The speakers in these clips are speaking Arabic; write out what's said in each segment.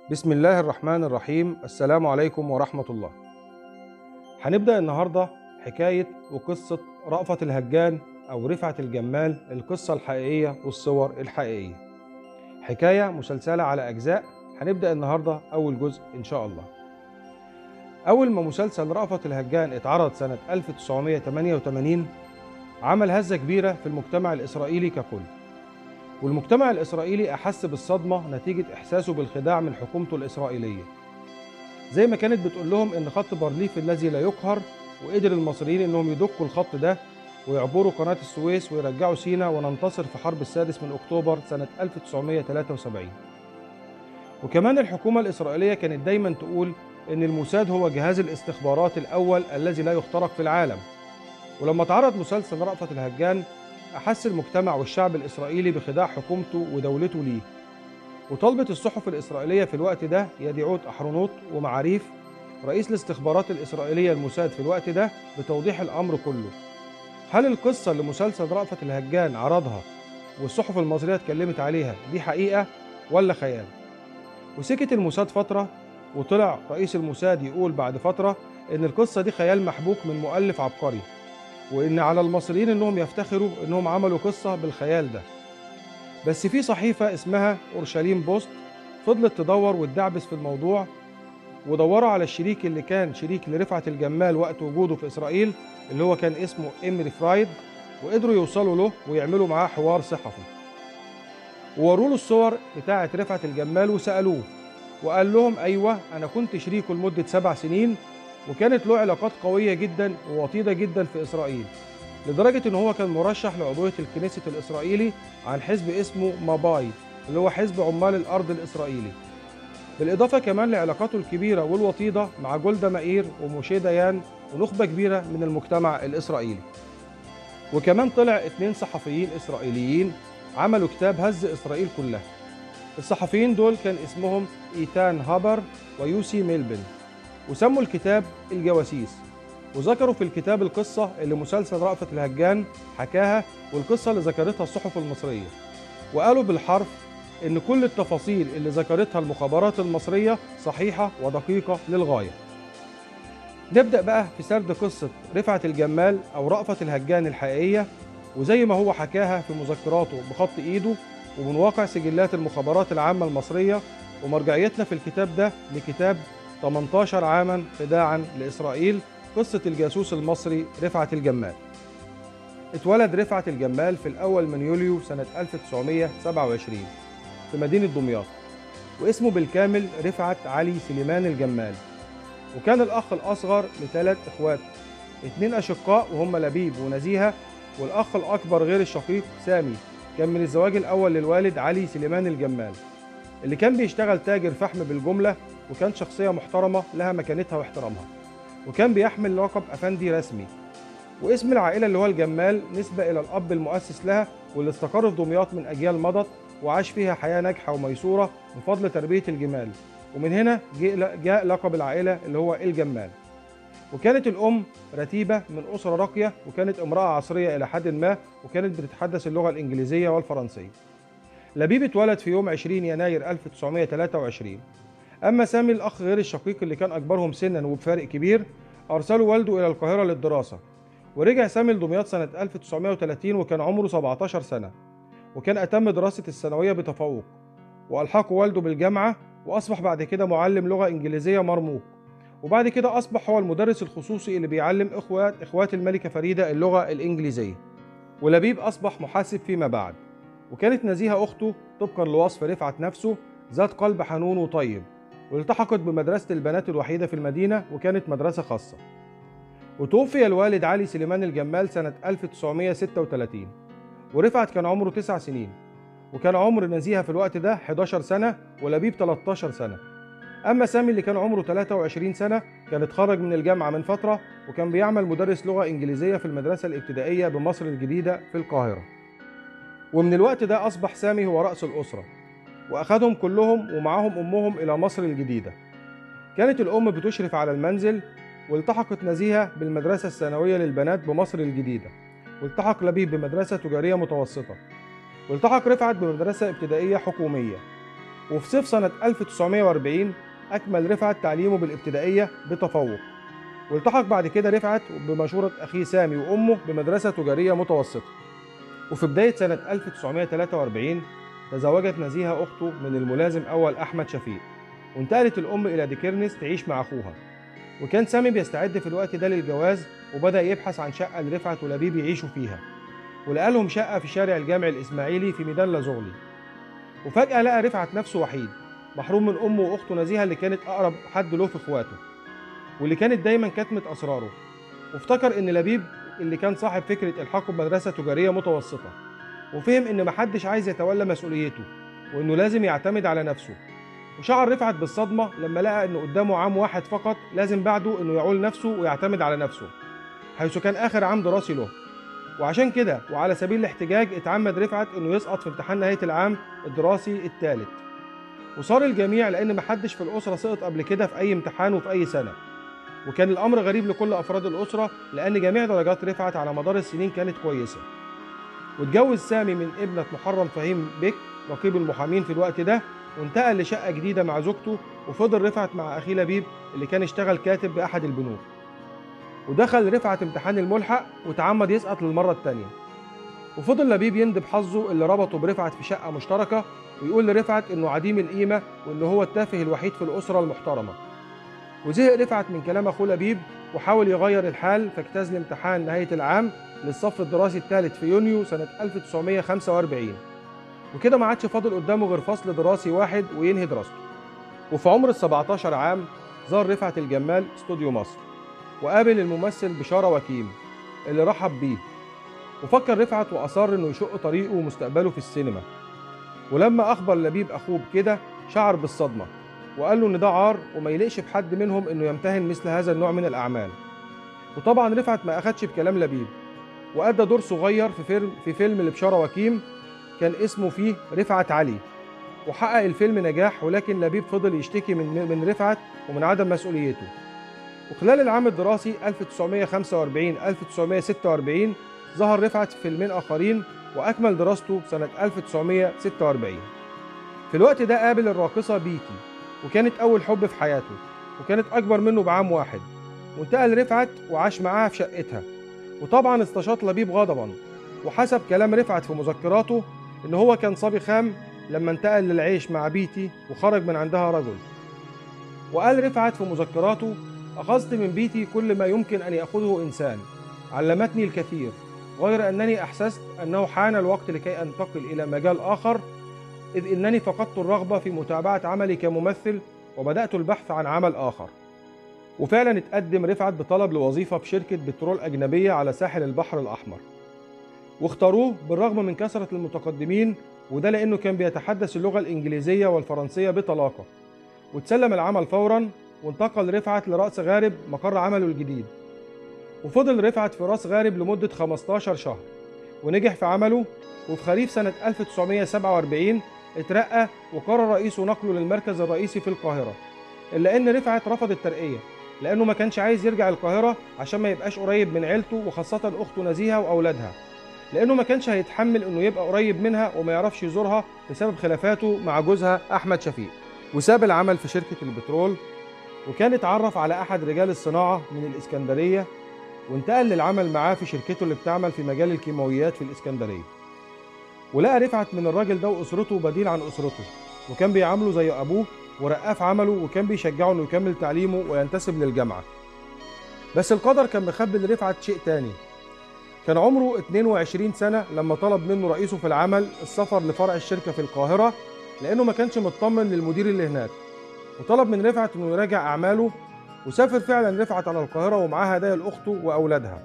بسم الله الرحمن الرحيم. السلام عليكم ورحمة الله. هنبدأ النهاردة حكاية وقصة رأفت الهجان أو رفعت الجمال، القصة الحقيقية والصور الحقيقية. حكاية مسلسلة على أجزاء. هنبدأ النهاردة أول جزء إن شاء الله. أول ما مسلسل رأفت الهجان اتعرض سنة 1988 عمل هزة كبيرة في المجتمع الإسرائيلي ككل، والمجتمع الإسرائيلي أحس بالصدمة نتيجة إحساسه بالخداع من حكومته الإسرائيلية، زي ما كانت بتقول لهم إن خط بارليف الذي لا يقهر، وقدر المصريين إنهم يدقوا الخط ده ويعبروا قناة السويس ويرجعوا سيناء وننتصر في حرب السادس من أكتوبر سنة 1973. وكمان الحكومة الإسرائيلية كانت دايما تقول إن الموساد هو جهاز الاستخبارات الأول الذي لا يخترق في العالم. ولما اتعرض مسلسل رأفت الهجان أحس المجتمع والشعب الإسرائيلي بخداع حكومته ودولته ليه، وطلبت الصحف الإسرائيلية في الوقت ده يديعوت أحرونوت ومعاريف رئيس الاستخبارات الإسرائيلية الموساد في الوقت ده بتوضيح الأمر كله. هل القصة اللي مسلسل رأفت الهجان عرضها والصحف المصرية اتكلمت عليها دي حقيقة ولا خيال؟ وسكت الموساد فترة، وطلع رئيس الموساد يقول بعد فترة إن القصة دي خيال محبوك من مؤلف عبقري، وإن على المصريين إنهم يفتخروا إنهم عملوا قصة بالخيال ده. بس في صحيفة اسمها أورشليم بوست فضلت تدور وتدعبس في الموضوع، ودوروا على الشريك اللي كان شريك لرفعت الجمال وقت وجوده في إسرائيل، اللي هو كان اسمه إمري فرايد، وقدروا يوصلوا له ويعملوا معاه حوار صحفي، ووروا له الصور بتاعة رفعت الجمال وسألوه، وقال لهم أيوة أنا كنت شريكه لمدة 7 سنين، وكانت له علاقات قوية جدا ووطيدة جدا في إسرائيل، لدرجة إن هو كان مرشح لعضوية الكنيست الإسرائيلي عن حزب اسمه ماباي، اللي هو حزب عمال الأرض الإسرائيلي، بالإضافة كمان لعلاقاته الكبيرة والوطيدة مع جولدا مائير وموشي ديان ونخبة كبيرة من المجتمع الإسرائيلي. وكمان طلع 2 صحفيين إسرائيليين عملوا كتاب هز إسرائيل كلها. الصحفيين دول كان اسمهم إيتان هابر ويوسي ميلبن، وسموا الكتاب الجواسيس، وذكروا في الكتاب القصة اللي مسلسل رأفت الهجان حكاها والقصة اللي ذكرتها الصحف المصرية، وقالوا بالحرف إن كل التفاصيل اللي ذكرتها المخابرات المصرية صحيحة ودقيقة للغاية. نبدأ بقى في سرد قصة رفعت الجمال أو رأفت الهجان الحقيقية، وزي ما هو حكاها في مذكراته بخط إيده ومن واقع سجلات المخابرات العامة المصرية، ومرجعيتنا في الكتاب ده لكتاب 18 عاما خداعا لإسرائيل، قصة الجاسوس المصري رفعت الجمال. اتولد رفعت الجمال في الأول من يوليو سنة 1927 في مدينة دمياط، واسمه بالكامل رفعت علي سليمان الجمال، وكان الأخ الأصغر ل3 إخوات، 2 أشقاء وهم لبيب ونزيهة، والأخ الأكبر غير الشقيق سامي كان من الزواج الأول للوالد علي سليمان الجمال، اللي كان بيشتغل تاجر فحم بالجملة، وكان شخصية محترمة لها مكانتها واحترامها، وكان بيحمل لقب أفندي رسمي. واسم العائلة اللي هو الجمال نسبة إلى الأب المؤسس لها واللي استقر في دمياط من أجيال مضت وعاش فيها حياة ناجحة وميسورة بفضل تربية الجمال، ومن هنا جاء لقب العائلة اللي هو الجمال. وكانت الأم رتيبة من أسرة راقية، وكانت امرأة عصرية إلى حد ما، وكانت بتتحدث اللغة الإنجليزية والفرنسية. لبيب اتولد في يوم 20 يناير 1923. أما سامي الأخ غير الشقيق اللي كان أكبرهم سنا وبفارق كبير، أرسله والده إلى القاهرة للدراسة، ورجع سامي لدمياط سنة 1930 وكان عمره 17 سنة، وكان أتم دراسة الثانوية بتفوق، وألحقه والده بالجامعة، وأصبح بعد كده معلم لغة إنجليزية مرموق، وبعد كده أصبح هو المدرس الخصوصي اللي بيعلم إخوات الملكة فريدة اللغة الإنجليزية. ولبيب أصبح محاسب فيما بعد. وكانت نزيهة أخته طبقا لوصف رفعت نفسه ذات قلب حنون وطيب، والتحقت بمدرسة البنات الوحيدة في المدينة، وكانت مدرسة خاصة. وتوفي الوالد علي سليمان الجمال سنة 1936، ورفعت كان عمره 9 سنين، وكان عمر نزيهة في الوقت ده 11 سنة ولبيب 13 سنة. أما سامي اللي كان عمره 23 سنة كان اتخرج من الجامعة من فترة، وكان بيعمل مدرس لغة إنجليزية في المدرسة الابتدائية بمصر الجديدة في القاهرة. ومن الوقت ده أصبح سامي هو رأس الأسرة، وأخذهم كلهم ومعهم أمهم إلى مصر الجديدة. كانت الأم بتشرف على المنزل، والتحقت نزيهة بالمدرسة الثانوية للبنات بمصر الجديدة، والتحق لبيب بمدرسة تجارية متوسطة، والتحق رفعت بمدرسة ابتدائية حكومية. وفي صيف سنة 1940 أكمل رفعت تعليمه بالابتدائية بتفوق، والتحق بعد كده رفعت بمشورة أخيه سامي وأمه بمدرسة تجارية متوسطة. وفي بداية سنة 1943 تزوجت نزيهة أخته من الملازم أول أحمد شفيق، وانتقلت الأم إلى ديكرنس تعيش مع أخوها. وكان سامي بيستعد في الوقت ده للجواز، وبدأ يبحث عن شقة لرفعت ولبيب يعيشوا فيها، ولقى لهم شقة في شارع الجامع الإسماعيلي في ميدان لازغلي. وفجأة لقى رفعت نفسه وحيد، محروم من أمه وأخته نزيهة اللي كانت أقرب حد له في إخواته، واللي كانت دايما كاتمة أسراره. وافتكر إن لبيب اللي كان صاحب فكرة إلحاقه بمدرسة تجارية متوسطة، وفهم إن محدش عايز يتولى مسؤوليته، وإنه لازم يعتمد على نفسه. وشعر رفعت بالصدمة لما لقى إنه قدامه عام واحد فقط لازم بعده إنه يعول نفسه ويعتمد على نفسه، حيث كان آخر عام دراسي له. وعشان كده وعلى سبيل الاحتجاج اتعمد رفعت إنه يسقط في امتحان نهاية العام الدراسي الثالث. وصار الجميع لأن محدش في الأسرة سقط قبل كده في أي امتحان وفي أي سنة، وكان الأمر غريب لكل أفراد الأسرة لأن جميع درجات رفعت على مدار السنين كانت كويسة. واتجوز سامي من ابنة محرم فهيم بك رقيب المحامين في الوقت ده، وانتقل لشقة جديدة مع زوجته، وفضل رفعت مع أخيه لبيب اللي كان اشتغل كاتب بأحد البنوك. ودخل رفعت امتحان الملحق وتعمد يسقط للمرة الثانية. وفضل لبيب يندب حظه اللي ربطه برفعت في شقة مشتركة، ويقول لرفعت إنه عديم القيمة وإنه هو التافه الوحيد في الأسرة المحترمة. وزهق رفعت من كلام أخوه لبيب وحاول يغير الحال، فاجتاز لامتحان نهاية العام للصف الدراسي الثالث في يونيو سنة 1945. وكده ما عادش فاضل قدامه غير فصل دراسي واحد وينهي دراسته. وفي عمر ال17 عام زار رفعت الجمال استوديو مصر، وقابل الممثل بشارة وكيم اللي رحب بيه. وفكر رفعت وأصر إنه يشق طريقه ومستقبله في السينما. ولما أخبر لبيب أخوه بكده شعر بالصدمة، وقال له إن ده عار وما يليقش بحد منهم إنه يمتهن مثل هذا النوع من الأعمال. وطبعا رفعت ما أخدش بكلام لبيب، وأدى دور صغير في فيلم لبشارة وكيم كان اسمه فيه رفعت علي، وحقق الفيلم نجاح. ولكن لبيب فضل يشتكي من رفعت ومن عدم مسؤوليته. وخلال العام الدراسي 1945-1946 ظهر رفعت في فيلمين آخرين، وأكمل دراسته سنة 1946. في الوقت ده قابل الراقصة بيتي، وكانت أول حب في حياته، وكانت أكبر منه بعام واحد. وانتقل رفعت وعاش معاها في شقتها. وطبعا استشاط لبيب غضبا، وحسب كلام رفعت في مذكراته إن هو كان صبي خام لما انتقل للعيش مع بيتي وخرج من عندها رجل. وقال رفعت في مذكراته: أخذت من بيتي كل ما يمكن أن يأخذه إنسان، علمتني الكثير، غير أنني أحسست أنه حان الوقت لكي أنتقل إلى مجال آخر، إذ إنني فقدت الرغبة في متابعة عملي كممثل وبدأت البحث عن عمل آخر. وفعلا اتقدم رفعت بطلب لوظيفة في شركة بترول أجنبية على ساحل البحر الأحمر، واختاروه بالرغم من كثرة المتقدمين، وده لأنه كان بيتحدث اللغة الإنجليزية والفرنسية بطلاقة. وتسلم العمل فورا، وانتقل رفعت لرأس غارب مقر عمله الجديد. وفضل رفعت في راس غارب لمدة 15 شهر، ونجح في عمله. وفي خريف سنة 1947 اترقى، وقرر رئيسه نقله للمركز الرئيسي في القاهرة، إلا إن رفعت رفض الترقية لأنه ما كانش عايز يرجع القاهرة عشان ما يبقاش قريب من عيلته، وخاصة أخته نزيهة وأولادها، لأنه ما كانش هيتحمل إنه يبقى قريب منها وما يعرفش يزورها بسبب خلافاته مع جوزها أحمد شفيق. وساب العمل في شركة البترول، وكان اتعرف على أحد رجال الصناعة من الإسكندرية، وانتقل للعمل معاه في شركته اللي بتعمل في مجال الكيماويات في الإسكندرية. ولقى رفعت من الراجل ده وأسرته بديل عن أسرته، وكان بيعامله زي أبوه ورقاه في عمله، وكان بيشجعه إنه يكمل تعليمه وينتسب للجامعة. بس القدر كان مخبي لرفعت شيء تاني. كان عمره 22 سنة لما طلب منه رئيسه في العمل السفر لفرع الشركة في القاهرة، لأنه ما كانش مطمن للمدير اللي هناك، وطلب من رفعت إنه يراجع أعماله. وسافر فعلا رفعت على القاهرة ومعاه هدايا لأخته وأولادها.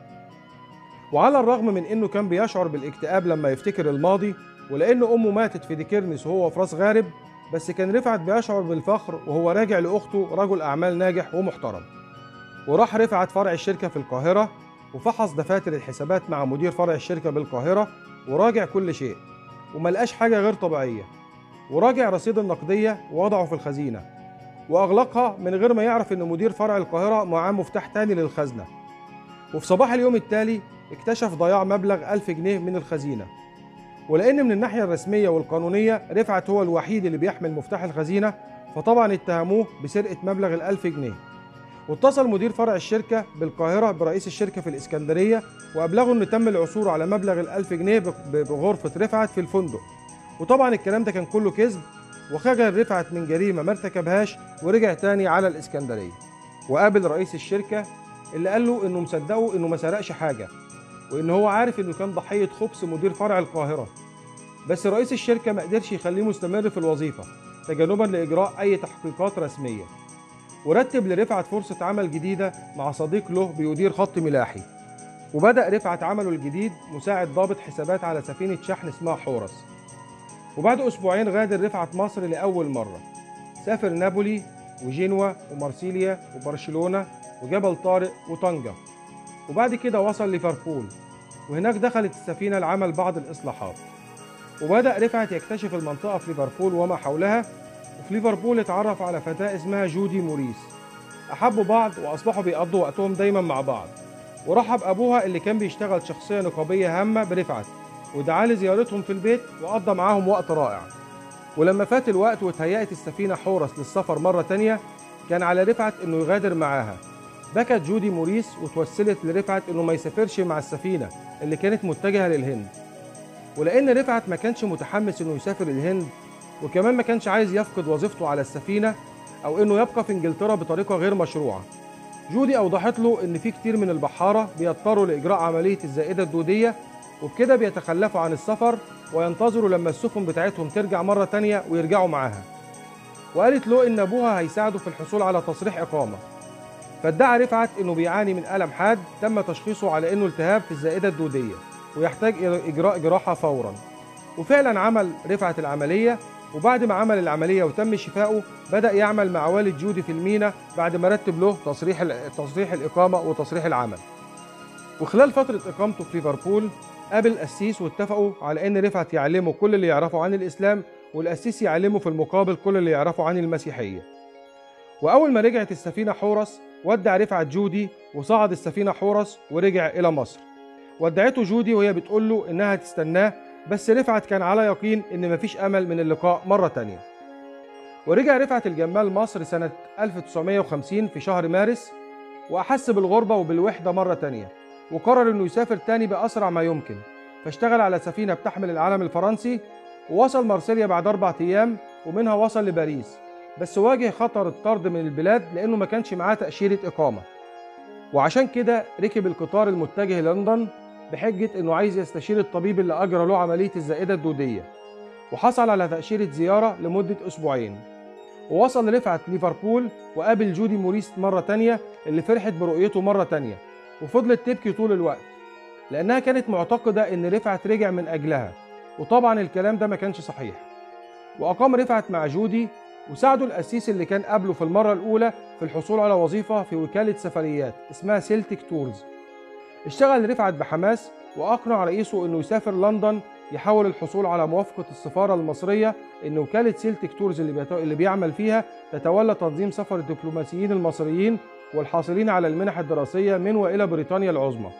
وعلى الرغم من إنه كان بيشعر بالاكتئاب لما يفتكر الماضي، ولأن أمه ماتت في ديكرنس وهو في راس غارب، بس كان رفعت بيشعر بالفخر وهو راجع لأخته رجل أعمال ناجح ومحترم. وراح رفعت فرع الشركة في القاهرة، وفحص دفاتر الحسابات مع مدير فرع الشركة بالقاهرة، وراجع كل شيء وما لقاش حاجة غير طبيعية. وراجع رصيد النقدية ووضعه في الخزينة، وأغلقها من غير ما يعرف إن مدير فرع القاهرة معاه مفتاح تاني للخزنة. وفي صباح اليوم التالي اكتشف ضياع مبلغ 1000 جنيه من الخزينة. ولأن من الناحية الرسمية والقانونية رفعت هو الوحيد اللي بيحمل مفتاح الخزينة، فطبعا اتهموه بسرقة مبلغ ال1000 جنيه. واتصل مدير فرع الشركة بالقاهرة برئيس الشركة في الإسكندرية وأبلغوا إن تم العثور على مبلغ ال1000 جنيه بغرفة رفعت في الفندق. وطبعا الكلام ده كان كله كذب، وخجل رفعت من جريمة ما ارتكبهاش ورجع تاني على الإسكندرية. وقابل رئيس الشركة اللي قال له إنه مصدقه إنه ما سرقش حاجة، وإن هو عارف إنه كان ضحية خبث مدير فرع القاهرة. بس رئيس الشركة ما قدرش يخليه مستمر في الوظيفة تجنبا لإجراء أي تحقيقات رسمية، ورتب لرفعت فرصة عمل جديدة مع صديق له بيدير خط ملاحي. وبدأ رفعت عمله الجديد مساعد ضابط حسابات على سفينة شحن اسمها حورس. وبعد أسبوعين غادر رفعت مصر لأول مرة، سافر نابولي وجنوة ومارسيليا وبرشلونة وجبل طارق وطنجة، وبعد كده وصل ليفربول، وهناك دخلت السفينة لعمل بعض الإصلاحات. وبدأ رفعت يكتشف المنطقة في ليفربول وما حولها. وفي ليفربول اتعرف على فتاة اسمها جودي موريس، أحبوا بعض وأصبحوا بيقضوا وقتهم دايما مع بعض. ورحب أبوها اللي كان بيشتغل شخصية نقابية هامة برفعت، ودعاه لزيارتهم في البيت وقضى معاهم وقت رائع. ولما فات الوقت وتهيأت السفينة حورس للسفر مرة تانية، كان على رفعت إنه يغادر معاها. بكت جودي موريس وتوسلت لرفعت إنه ما يسافرش مع السفينة اللي كانت متجهة للهند. ولأن رفعت ما كانش متحمس إنه يسافر الهند، وكمان ما كانش عايز يفقد وظيفته على السفينة أو إنه يبقى في إنجلترا بطريقة غير مشروعة، جودي أوضحت له إن في كتير من البحارة بيضطروا لإجراء عملية الزائدة الدودية، وبكده بيتخلفوا عن السفر وينتظروا لما السفن بتاعتهم ترجع مرة تانية ويرجعوا معاها. وقالت له إن أبوها هيساعده في الحصول على تصريح إقامة. فادعى رفعت إنه بيعاني من ألم حاد تم تشخيصه على إنه التهاب في الزائدة الدودية ويحتاج إجراء جراحة فورا. وفعلا عمل رفعت العملية، وبعد ما عمل العملية وتم شفائه بدأ يعمل مع والد جودي في المينا بعد ما رتب له تصريح الإقامة وتصريح العمل. وخلال فترة إقامته في ليفربول قابل القسيس واتفقوا على إن رفعت يعلمه كل اللي يعرفه عن الإسلام، والقسيس يعلمه في المقابل كل اللي يعرفه عن المسيحية. وأول ما رجعت السفينة حورس ودع رفعت جودي وصعد السفينة حورس ورجع إلى مصر. ودعته جودي وهي بتقول له إنها تستناه، بس رفعت كان على يقين إن مفيش أمل من اللقاء مرة تانية. ورجع رفعت الجمال مصر سنة 1950 في شهر مارس، وأحس بالغربة وبالوحدة مرة تانية، وقرر إنه يسافر تاني بأسرع ما يمكن. فاشتغل على سفينة بتحمل العلم الفرنسي، ووصل مارسيليا بعد 4 أيام، ومنها وصل لباريس. بس واجه خطر الطرد من البلاد لأنه ما كانش معاه تأشيرة إقامة، وعشان كده ركب القطار المتجه لندن بحجة إنه عايز يستشير الطبيب اللي أجرى له عملية الزائدة الدودية. وحصل على تأشيرة زيارة لمدة أسبوعين. ووصل رفعت ليفربول وقابل جودي موريس مرة تانية اللي فرحت برؤيته مرة تانية، وفضلت تبكي طول الوقت لأنها كانت معتقدة إن رفعت رجع من أجلها، وطبعا الكلام ده ما كانش صحيح. وأقام رفعت مع جودي، وساعده القسيس اللي كان قابله في المرة الأولى في الحصول على وظيفة في وكالة سفريات اسمها سيلتيك تورز. اشتغل رفعت بحماس وأقنع رئيسه إنه يسافر لندن يحاول الحصول على موافقة السفارة المصرية إن وكالة سيلتيك تورز اللي بيعمل فيها تتولى تنظيم سفر الدبلوماسيين المصريين والحاصلين على المنح الدراسية من وإلى بريطانيا العظمى.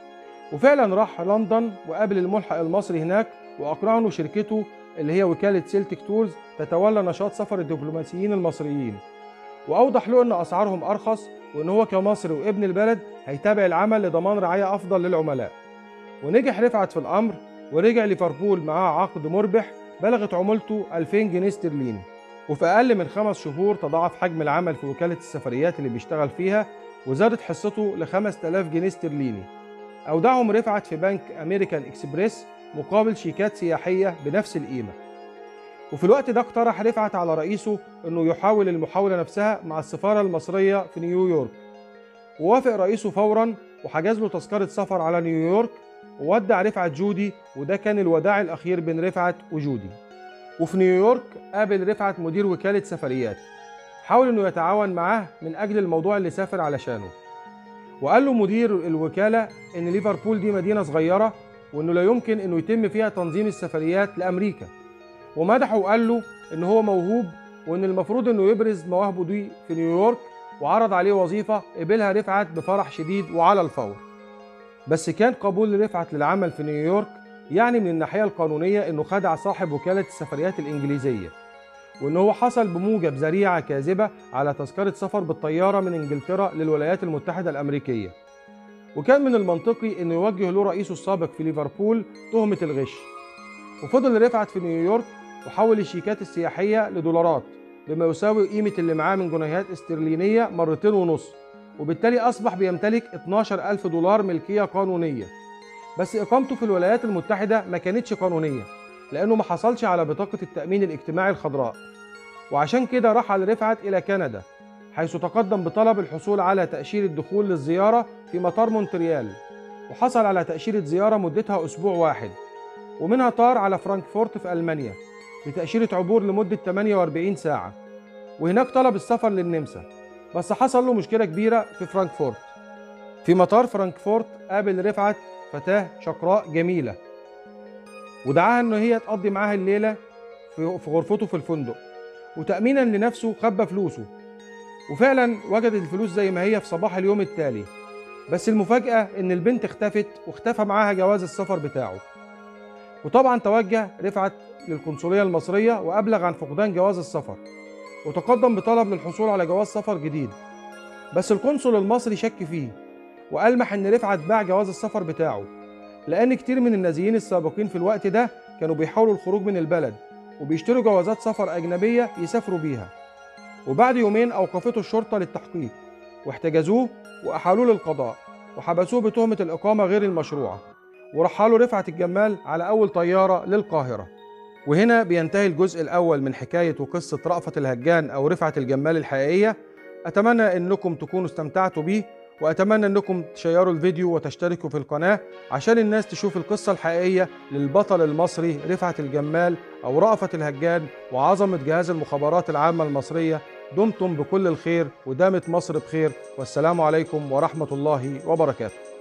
وفعلا راح لندن وقابل الملحق المصري هناك وأقنعه إنه شركته اللي هي وكالة سيلتيك تورز تتولى نشاط سفر الدبلوماسيين المصريين، وأوضح له إن أسعارهم أرخص، وإن هو كمصري وابن البلد هيتابع العمل لضمان رعاية أفضل للعملاء. ونجح رفعت في الأمر، ورجع ليفربول معاه عقد مربح بلغت عمولته 2000 جنيه استرليني. وفي أقل من 5 شهور تضاعف حجم العمل في وكالة السفريات اللي بيشتغل فيها، وزادت حصته ل 5000 جنيه استرليني. أودعهم رفعت في بنك أمريكان إكسبريس مقابل شيكات سياحية بنفس القيمة. وفي الوقت ده اقترح رفعت على رئيسه إنه يحاول المحاولة نفسها مع السفارة المصرية في نيويورك. ووافق رئيسه فورا وحجز له تذكرة سفر على نيويورك، وودع رفعت جودي، وده كان الوداع الأخير بين رفعت وجودي. وفي نيويورك قابل رفعت مدير وكالة سفريات، حاول إنه يتعاون معاه من أجل الموضوع اللي سافر علشانه. وقال له مدير الوكالة إن ليفربول دي مدينة صغيرة، وإنه لا يمكن إنه يتم فيها تنظيم السفريات لأمريكا. ومدحه وقال له إن هو موهوب، وإن المفروض إنه يبرز مواهبه دي في نيويورك، وعرض عليه وظيفة قبلها رفعت بفرح شديد وعلى الفور. بس كان قبول رفعت للعمل في نيويورك يعني من الناحية القانونية إنه خدع صاحب وكالة السفريات الإنجليزية، وإن هو حصل بموجب ذريعة كاذبة على تذكرة سفر بالطيارة من إنجلترا للولايات المتحدة الأمريكية. وكان من المنطقي إنه يوجه له رئيسه السابق في ليفربول تهمة الغش. وفضل رفعت في نيويورك وحول الشيكات السياحية لدولارات بما يساوي قيمة اللي معاه من جنيهات استرلينية مرتين ونص، وبالتالي أصبح بيمتلك 12,000 دولار ملكية قانونية. بس إقامته في الولايات المتحدة ما كانتش قانونية، لأنه ما حصلش على بطاقة التأمين الاجتماعي الخضراء. وعشان كده رحل رفعت إلى كندا، حيث تقدم بطلب الحصول على تأشيرة دخول للزيارة في مطار مونتريال، وحصل على تأشيرة زيارة مدتها أسبوع واحد، ومنها طار على فرانكفورت في ألمانيا بتأشيرة عبور لمدة 48 ساعة، وهناك طلب السفر للنمسا. بس حصل له مشكلة كبيرة في فرانكفورت. في مطار فرانكفورت قابل رفعت فتاة شقراء جميلة، ودعاها إن هي تقضي معاها الليلة في غرفته في الفندق، وتأمينا لنفسه خبى فلوسه، وفعلا وجدت الفلوس زي ما هي في صباح اليوم التالي. بس المفاجأة إن البنت اختفت، واختفى معاها جواز السفر بتاعه. وطبعا توجه رفعت للقنصلية المصرية وأبلغ عن فقدان جواز السفر، وتقدم بطلب للحصول على جواز سفر جديد. بس القنصل المصري شك فيه، وألمح إن رفعت باع جواز السفر بتاعه، لأن كتير من النازيين السابقين في الوقت ده كانوا بيحاولوا الخروج من البلد وبيشتروا جوازات سفر أجنبية يسافروا بيها. وبعد يومين أوقفته الشرطة للتحقيق، واحتجزوه وأحالوه للقضاء، وحبسوه بتهمة الإقامة غير المشروعة، ورحلوا رفعت الجمال على أول طيارة للقاهرة. وهنا بينتهي الجزء الأول من حكاية وقصة رأفت الهجان أو رفعت الجمال الحقيقية. أتمنى أنكم تكونوا استمتعتوا بيه، وأتمنى أنكم تشيروا الفيديو وتشتركوا في القناة عشان الناس تشوف القصة الحقيقية للبطل المصري رفعت الجمال أو رأفت الهجان وعظمة جهاز المخابرات العامة المصرية. دمتم بكل الخير ودامت مصر بخير، والسلام عليكم ورحمة الله وبركاته.